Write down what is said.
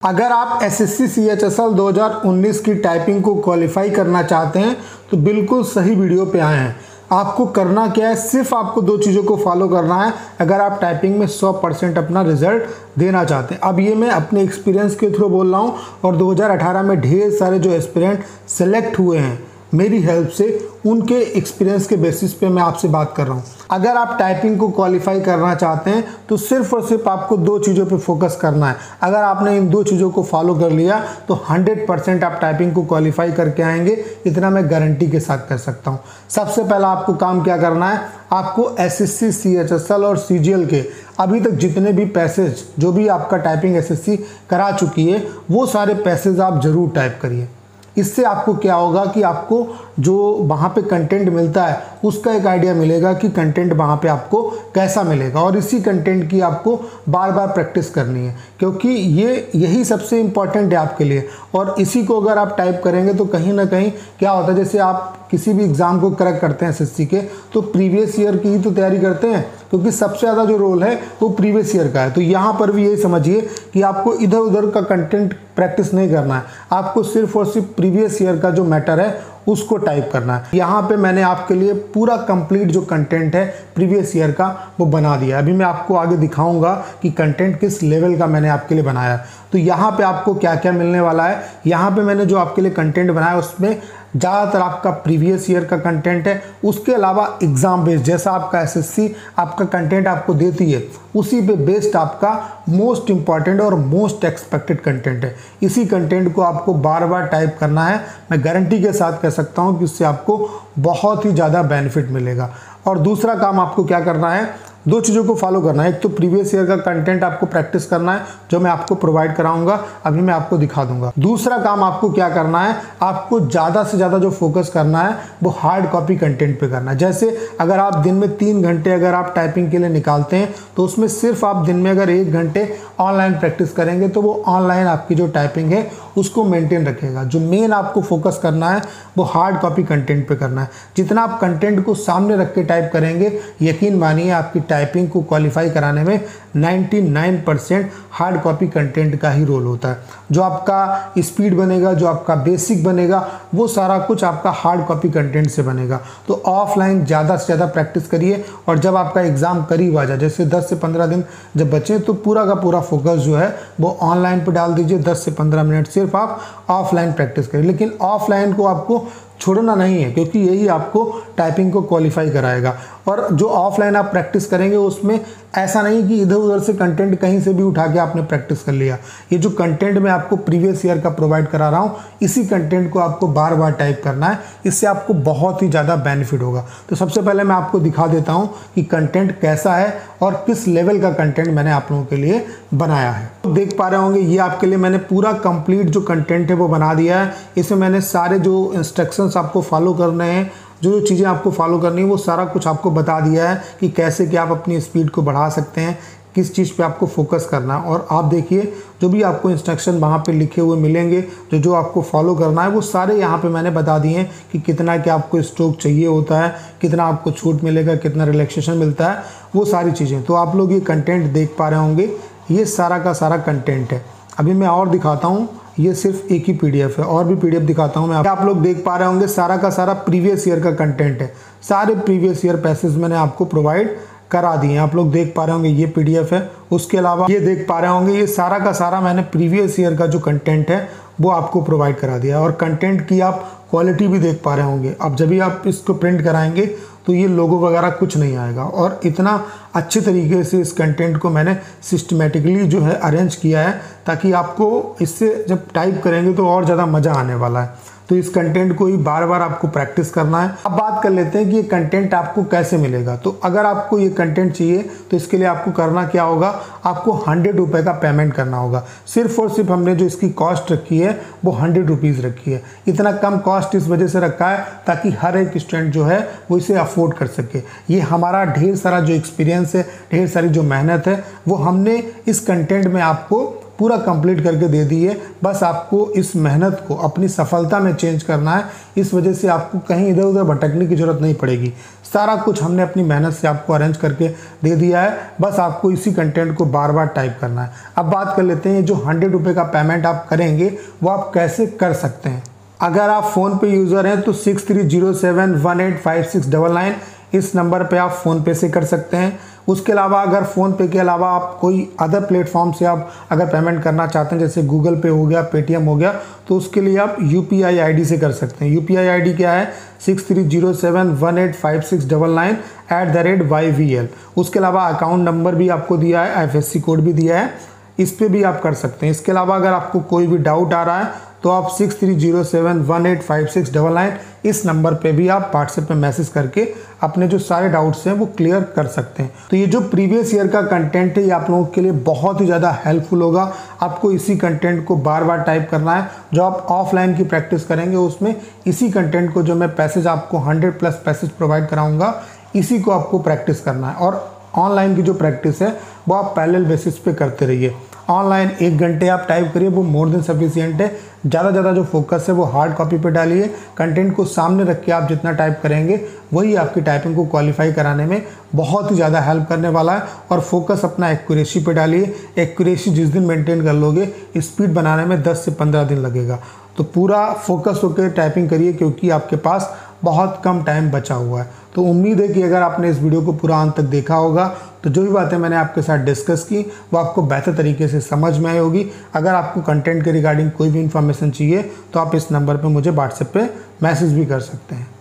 अगर आप SSC CHSL 2019 की टाइपिंग को क्वालिफाई करना चाहते हैं तो बिल्कुल सही वीडियो पे आए हैं। आपको करना क्या है, सिर्फ आपको दो चीज़ों को फॉलो करना है अगर आप टाइपिंग में 100% अपना रिजल्ट देना चाहते हैं। अब ये मैं अपने एक्सपीरियंस के थ्रू बोल रहा हूँ और 2018 में ढेर सारे जो एस्पिरेंट सेलेक्ट हुए हैं मेरी हेल्प से, उनके एक्सपीरियंस के बेसिस पे मैं आपसे बात कर रहा हूँ। अगर आप टाइपिंग को क्वालिफाई करना चाहते हैं तो सिर्फ और सिर्फ आपको दो चीज़ों पे फोकस करना है। अगर आपने इन दो चीज़ों को फॉलो कर लिया तो 100% आप टाइपिंग को क्वालिफाई करके आएंगे, इतना मैं गारंटी के साथ कह सकता हूँ। सबसे पहला आपको काम क्या करना है, आपको SSC CHSL और CGL के अभी तक जितने भी पैसेज जो भी आपका टाइपिंग SSC करा चुकी है वो सारे पैसेज आप ज़रूर टाइप करिए। इससे आपको क्या होगा कि आपको जो वहाँ पे कंटेंट मिलता है उसका एक आइडिया मिलेगा कि कंटेंट वहाँ पे आपको कैसा मिलेगा, और इसी कंटेंट की आपको बार बार प्रैक्टिस करनी है क्योंकि यही सबसे इम्पॉर्टेंट है आपके लिए। और इसी को अगर आप टाइप करेंगे तो कहीं ना कहीं क्या होता है, जैसे आप किसी भी एग्ज़ाम को क्रैक करते हैं SSC के तो प्रीवियस ईयर की ही तो तैयारी करते हैं क्योंकि सबसे ज़्यादा जो रोल है वो प्रीवियस ईयर का है। तो यहाँ पर भी यही समझिए कि आपको इधर उधर का कंटेंट प्रैक्टिस नहीं करना है, आपको सिर्फ और सिर्फ प्रीवियस ईयर का जो मैटर है उसको टाइप करना है। यहाँ पे मैंने आपके लिए पूरा कंप्लीट जो कंटेंट है प्रीवियस ईयर का वो बना दिया। अभी मैं आपको आगे दिखाऊंगा कि कंटेंट किस लेवल का मैंने आपके लिए बनाया। तो यहाँ पे आपको क्या क्या मिलने वाला है, यहाँ पे मैंने जो आपके लिए कंटेंट बनाया उसमें ज़्यादातर आपका प्रीवियस ईयर का कंटेंट है। उसके अलावा एग्ज़ाम बेस्ड, जैसा आपका SSC आपका कंटेंट आपको देती है उसी पे बेस्ड आपका मोस्ट इम्पॉर्टेंट और मोस्ट एक्सपेक्टेड कंटेंट है। इसी कंटेंट को आपको बार बार टाइप करना है। मैं गारंटी के साथ कह सकता हूँ कि उससे आपको बहुत ही ज़्यादा बेनिफिट मिलेगा। और दूसरा काम आपको क्या करना है, दो चीज़ों को फॉलो करना है। एक तो प्रीवियस ईयर का कंटेंट आपको प्रैक्टिस करना है जो मैं आपको प्रोवाइड कराऊंगा, अभी मैं आपको दिखा दूंगा। दूसरा काम आपको क्या करना है, आपको ज़्यादा से ज़्यादा जो फोकस करना है वो हार्ड कॉपी कंटेंट पे करना है। जैसे अगर आप दिन में 3 घंटे अगर आप टाइपिंग के लिए निकालते हैं तो उसमें सिर्फ आप दिन में अगर 1 घंटे ऑनलाइन प्रैक्टिस करेंगे तो वो ऑनलाइन आपकी जो टाइपिंग है उसको मेंटेन रखेगा। जो मेन आपको फोकस करना है वो हार्ड कॉपी कंटेंट पे करना है। जितना आप कंटेंट को सामने रख के टाइप करेंगे, यकीन मानिए आपकी टाइपिंग को क्वालिफाई कराने में 99% हार्ड कॉपी कंटेंट का ही रोल होता है। जो आपका स्पीड बनेगा, जो आपका बेसिक बनेगा, वो सारा कुछ आपका हार्ड कॉपी कंटेंट से बनेगा। तो ऑफलाइन ज़्यादा से ज़्यादा प्रैक्टिस करिए और जब आपका एग्ज़ाम करीब आ जाए, जैसे 10 से 15 दिन जब बचे, तो पूरा का पूरा फोकस जो है वो ऑनलाइन पर डाल दीजिए। 10 से 15 मिनट सिर्फ आप ऑफलाइन प्रैक्टिस करिए, लेकिन ऑफलाइन को आपको छोड़ना नहीं है क्योंकि यही आपको टाइपिंग को क्वालिफाई कराएगा। और जो ऑफलाइन आप प्रैक्टिस करेंगे उसमें ऐसा नहीं कि इधर उधर से कंटेंट कहीं से भी उठा के आपने प्रैक्टिस कर लिया। ये जो कंटेंट मैं आपको प्रीवियस ईयर का प्रोवाइड करा रहा हूँ, इसी कंटेंट को आपको बार बार टाइप करना है। इससे आपको बहुत ही ज़्यादा बेनिफिट होगा। तो सबसे पहले मैं आपको दिखा देता हूँ कि कंटेंट कैसा है और किस लेवल का कंटेंट मैंने आप लोगों के लिए बनाया है। तो देख पा रहे होंगे ये आपके लिए मैंने पूरा कंप्लीट जो कंटेंट है वो बना दिया है। इसमें मैंने सारे जो इंस्ट्रक्शंस आपको फॉलो करने हैं, जो चीज़ें आपको फॉलो करनी है, वो सारा कुछ आपको बता दिया है कि कैसे कि आप अपनी स्पीड को बढ़ा सकते हैं, किस चीज़ पे आपको फोकस करना है। और आप देखिए जो भी आपको इंस्ट्रक्शन वहाँ पे लिखे हुए मिलेंगे, जो आपको फॉलो करना है, वो सारे यहाँ पे मैंने बता दिए हैं कि कितना क्या आपको स्ट्रोक चाहिए होता है, कितना आपको छूट मिलेगा, कितना रिलैक्सेशन मिलता है, वो सारी चीज़ें। तो आप लोग ये कंटेंट देख पा रहे होंगे, ये सारा का सारा कंटेंट है। अभी मैं और दिखाता हूँ, ये सिर्फ एक ही PDF है, और भी PDF दिखाता हूँ मैं। आप लोग देख पा रहे होंगे सारा का सारा प्रीवियस ईयर का कंटेंट है। सारे प्रीवियस ईयर पैसेज मैंने आपको प्रोवाइड करा दिए हैं। आप लोग देख पा रहे होंगे ये PDF है। उसके अलावा ये देख पा रहे होंगे ये सारा का सारा मैंने प्रीवियस ईयर का जो कंटेंट है वो आपको प्रोवाइड करा दिया। और कंटेंट की आप क्वालिटी भी देख पा रहे होंगे। अब जब भी आप इसको प्रिंट कराएंगे तो ये लोगो वगैरह कुछ नहीं आएगा। और इतना अच्छे तरीके से इस कंटेंट को मैंने सिस्टमेटिकली जो है अरेंज किया है ताकि आपको इससे जब टाइप करेंगे तो और ज़्यादा मज़ा आने वाला है। तो इस कंटेंट को ही बार बार आपको प्रैक्टिस करना है। अब बात कर लेते हैं कि ये कंटेंट आपको कैसे मिलेगा। तो अगर आपको ये कंटेंट चाहिए तो इसके लिए आपको करना क्या होगा, आपको 100 रुपये का पेमेंट करना होगा। सिर्फ और सिर्फ हमने जो इसकी कॉस्ट रखी है वो 100 रुपीज़ रखी है। इतना कम कॉस्ट इस वजह से रखा है ताकि हर एक स्टूडेंट जो है वो इसे अफोर्ड कर सके। ये हमारा ढेर सारा जो एक्सपीरियंस है, ढेर सारी जो मेहनत है, वो हमने इस कंटेंट में आपको पूरा कंप्लीट करके दे दी है। बस आपको इस मेहनत को अपनी सफलता में चेंज करना है। इस वजह से आपको कहीं इधर उधर भटकने की ज़रूरत नहीं पड़ेगी। सारा कुछ हमने अपनी मेहनत से आपको अरेंज करके दे दिया है। बस आपको इसी कंटेंट को बार बार टाइप करना है। अब बात कर लेते हैं जो 100 रुपये का पेमेंट आप करेंगे वो आप कैसे कर सकते हैं। अगर आप फ़ोन पे यूज़र हैं तो 6307185699 इस नंबर पे आप फ़ोनपे से कर सकते हैं। उसके अलावा अगर फ़ोनपे के अलावा आप कोई अदर प्लेटफॉर्म से आप अगर पेमेंट करना चाहते हैं, जैसे गूगल पे हो गया, पेटीएम हो गया, तो उसके लिए आप यूपीआई आईडी से कर सकते हैं। यूपीआई आईडी क्या है? 6307185699 उसके अलावा अकाउंट नंबर भी आपको दिया है, आईएफएससी कोड भी दिया है, इस पे भी आप कर सकते हैं। इसके अलावा अगर आपको कोई भी डाउट आ रहा है तो आप 6307185699 इस नंबर पे भी आप व्हाट्सएप पे मैसेज करके अपने जो सारे डाउट्स हैं वो क्लियर कर सकते हैं। तो ये जो प्रीवियस ईयर का कंटेंट है ये आप लोगों के लिए बहुत ही ज़्यादा हेल्पफुल होगा। आपको इसी कंटेंट को बार बार टाइप करना है। जो आप ऑफलाइन की प्रैक्टिस करेंगे उसमें इसी कंटेंट को, जो मैं पैसेज आपको 100+ पैसेज प्रोवाइड कराऊंगा, इसी को आपको प्रैक्टिस करना है। और ऑनलाइन की जो प्रैक्टिस है वो आप पैरेलल बेसिस पे करते रहिए। ऑनलाइन 1 घंटे आप टाइप करिए, वो मोर देन सफिशिएंट है। ज़्यादा जो फोकस है वो हार्ड कॉपी पे डालिए। कंटेंट को सामने रख के आप जितना टाइप करेंगे वही आपकी टाइपिंग को क्वालिफाई कराने में बहुत ही ज़्यादा हेल्प करने वाला है। और फोकस अपना एक्यूरेसी पे डालिए। एक्यूरेसी जिस दिन मेंटेन कर लोगे, स्पीड बनाने में 10 से 15 दिन लगेगा। तो पूरा फोकस होकर टाइपिंग करिए, क्योंकि आपके पास बहुत कम टाइम बचा हुआ है। तो उम्मीद है कि अगर आपने इस वीडियो को पूरा अंत तक देखा होगा तो जो भी बातें मैंने आपके साथ डिस्कस की वो आपको बेहतर तरीके से समझ में आई होगी। अगर आपको कंटेंट के रिगार्डिंग कोई भी इन्फॉर्मेशन चाहिए तो आप इस नंबर पे मुझे व्हाट्सएप पे मैसेज भी कर सकते हैं।